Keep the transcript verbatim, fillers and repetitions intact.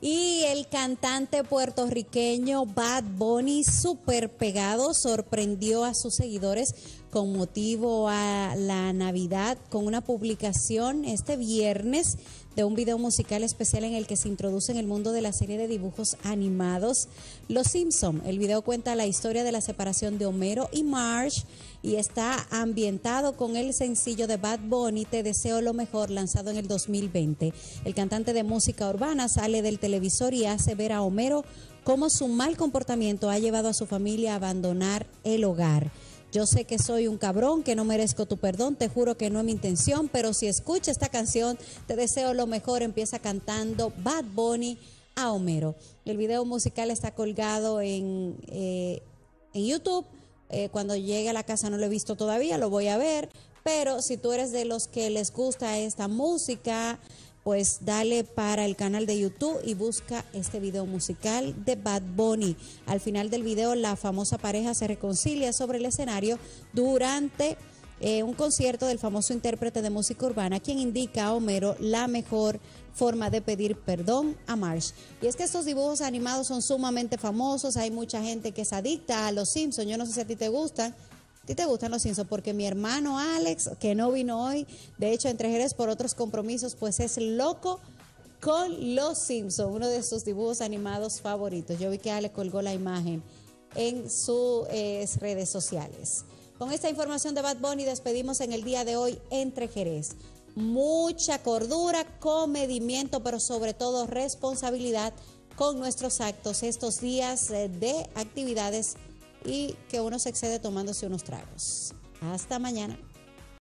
Y el cantante puertorriqueño Bad Bunny, súper pegado, sorprendió a sus seguidores con motivo a la Navidad con una publicación este viernes de un video musical especial en el que se introduce en el mundo de la serie de dibujos animados Los Simpson. El video cuenta la historia de la separación de Homero y Marge y está ambientado con el sencillo de Bad Bunny, Te deseo lo mejor, lanzado en el dos mil veinte. El cantante de música urbana sale del televisor y hace ver a Homero cómo su mal comportamiento ha llevado a su familia a abandonar el hogar. Yo sé que soy un cabrón, que no merezco tu perdón, te juro que no es mi intención, pero si escucha esta canción, te deseo lo mejor, empieza cantando Bad Bunny a Homero. El video musical está colgado en, eh, en YouTube. Eh, cuando llegue a la casa no lo he visto todavía, lo voy a ver, pero si tú eres de los que les gusta esta música, pues dale para el canal de YouTube y busca este video musical de Bad Bunny. Al final del video, la famosa pareja se reconcilia sobre el escenario durante eh, un concierto del famoso intérprete de música urbana, quien indica a Homero la mejor forma de pedir perdón a Marge. Y es que estos dibujos animados son sumamente famosos, hay mucha gente que es adicta a los Simpsons. Yo no sé si a ti te gustan. ¿A ti te gustan los Simpsons? Porque mi hermano Alex, que no vino hoy, de hecho entre Jerez por otros compromisos, pues es loco con los Simpsons, uno de sus dibujos animados favoritos. Yo vi que Alex colgó la imagen en sus eh, redes sociales. Con esta información de Bad Bunny despedimos en el día de hoy Entre Jerez. Mucha cordura, comedimiento, pero sobre todo responsabilidad con nuestros actos estos días eh, de actividades y que uno se excede tomándose unos tragos. Hasta mañana.